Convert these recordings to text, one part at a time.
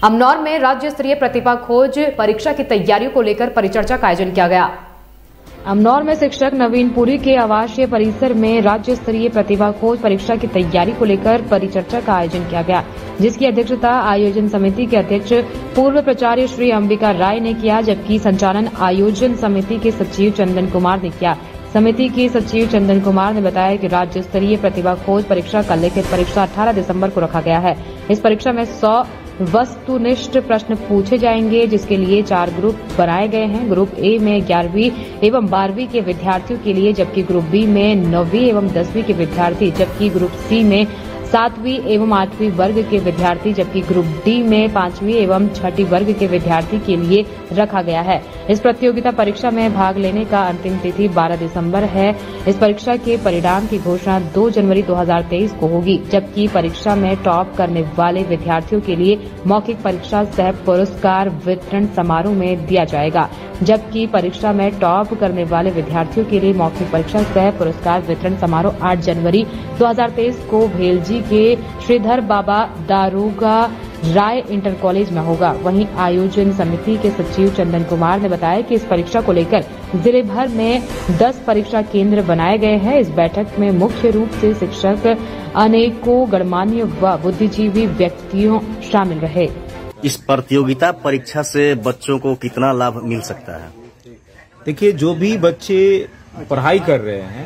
अमनौर में राज्य स्तरीय प्रतिभा खोज परीक्षा की तैयारियों को लेकर परिचर्चा का आयोजन किया गया। अमनौर में शिक्षक नवीन पुरी के आवासीय परिसर में राज्य स्तरीय प्रतिभा खोज परीक्षा की तैयारी को लेकर परिचर्चा का आयोजन किया गया, जिसकी अध्यक्षता आयोजन समिति के अध्यक्ष पूर्व प्राचार्य श्री अंबिका राय ने किया, जबकि संचालन आयोजन समिति के सचिव चंदन कुमार ने किया। समिति के सचिव चंदन कुमार ने बताया कि राज्य स्तरीय प्रतिभा खोज परीक्षा का लिखित परीक्षा 18 दिसंबर को रखा गया है। इस परीक्षा में 100 वस्तुनिष्ठ प्रश्न पूछे जाएंगे, जिसके लिए 4 ग्रुप बनाए गए हैं। ग्रुप ए में 11वीं एवं 12वीं के विद्यार्थियों के लिए, जबकि ग्रुप बी में 9वीं एवं 10वीं के विद्यार्थी, जबकि ग्रुप सी में 7वीं एवं 8वीं वर्ग के विद्यार्थी, जबकि ग्रुप डी में 5वीं एवं 6वीं वर्ग के विद्यार्थी के लिए रखा गया है। इस प्रतियोगिता परीक्षा में भाग लेने का अंतिम तिथि 12 दिसंबर है। इस परीक्षा के परिणाम की घोषणा 2 जनवरी 2023 को होगी, जबकि परीक्षा में टॉप करने वाले विद्यार्थियों के लिए मौखिक परीक्षा सह पुरस्कार वितरण समारोह में दिया जाएगा, जबकि परीक्षा में टॉप करने वाले विद्यार्थियों के लिए मौखिक परीक्षा सह पुरस्कार वितरण समारोह 8 जनवरी 2023 को भेलजी के श्रीधर बाबा दारोगा राय इंटर कॉलेज में होगा। वहीं आयोजन समिति के सचिव चंदन कुमार ने बताया कि इस परीक्षा को लेकर जिले भर में 10 परीक्षा केंद्र बनाए गए हैं। इस बैठक में मुख्य रूप से शिक्षक, अनेकों गणमान्य व बुद्धिजीवी व्यक्तियों शामिल रहे। इस प्रतियोगिता परीक्षा से बच्चों को कितना लाभ मिल सकता है? देखिए, जो भी बच्चे पढ़ाई कर रहे हैं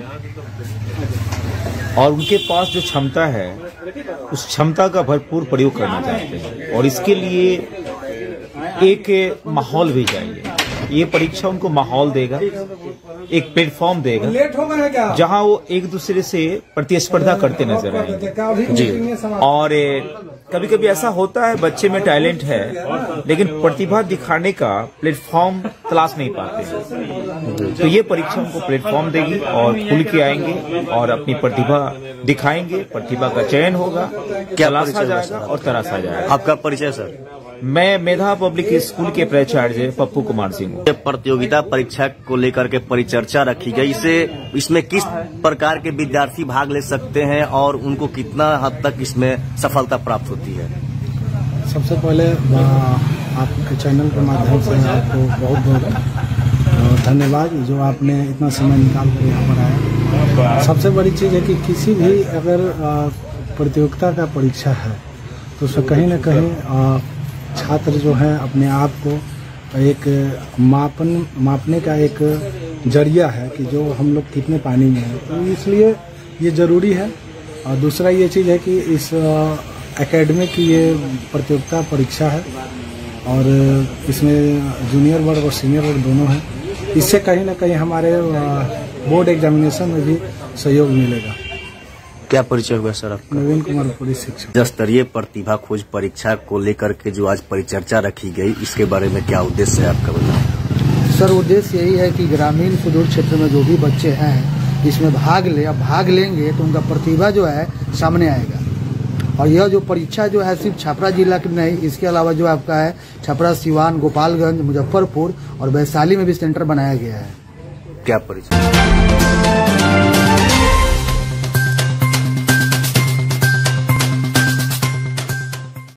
और उनके पास जो क्षमता है, उस क्षमता का भरपूर प्रयोग करना चाहते हैं और इसके लिए एक माहौल भी चाहिए। ये परीक्षा उनको माहौल देगा, एक प्लेटफॉर्म देगा जहां वो एक दूसरे से प्रतिस्पर्धा करते नजर आएंगे जी। और कभी कभी ऐसा होता है, बच्चे में टैलेंट है लेकिन प्रतिभा दिखाने का प्लेटफॉर्म तलाश नहीं पाते, तो ये परीक्षा उनको प्लेटफॉर्म देगी और खुल के आएंगे और अपनी प्रतिभा दिखाएंगे। प्रतिभा का चयन होगा, तलाशा जाएगा और तराशा जाएगा। आपका परिचय सर? मैं मेधा पब्लिक स्कूल के प्राचार्य पप्पू कुमार सिंह हूँ। प्रतियोगिता परीक्षा को लेकर के परिचर्चा रखी गई, इसमें किस प्रकार के विद्यार्थी भाग ले सकते हैं और उनको कितना हद तक इसमें सफलता प्राप्त होती है? सबसे पहले आपके चैनल के माध्यम से आपको बहुत बहुत धन्यवाद, जो आपने इतना समय निकाल कर यहाँ पर आया। सबसे बड़ी चीज़ है कि किसी भी अगर प्रतियोगिता का परीक्षा है तो उसमें कहीं न कहीं छात्र जो है अपने आप को एक मापने का एक जरिया है कि जो हम लोग कितने पानी में हैं, तो इसलिए ये ज़रूरी है। और दूसरा ये चीज़ है कि इस एकेडमी की ये प्रतियोगिता परीक्षा है और इसमें जूनियर वर्ग और सीनियर वर्ग दोनों हैं। इससे कहीं ना कहीं हमारे बोर्ड एग्जामिनेशन में भी सहयोग मिलेगा। क्या परिचय हुआ सर आपका? नवीन कुमार पुरी, शिक्षक। राज्य स्तरीय प्रतिभा खोज परीक्षा को लेकर के जो आज परिचर्चा रखी गई, इसके बारे में क्या उद्देश्य है आपका बताएं? सर, उद्देश्य यही है कि ग्रामीण सुदूर क्षेत्र में जो भी बच्चे हैं इसमें भाग लेंगे तो उनका प्रतिभा जो है सामने आएगा। और यह जो परीक्षा जो है सिर्फ छपरा जिला की नहीं, इसके अलावा जो आपका है छपरा, सिवान, गोपालगंज, मुजफ्फरपुर और वैशाली में भी सेंटर बनाया गया है। क्या परिचय?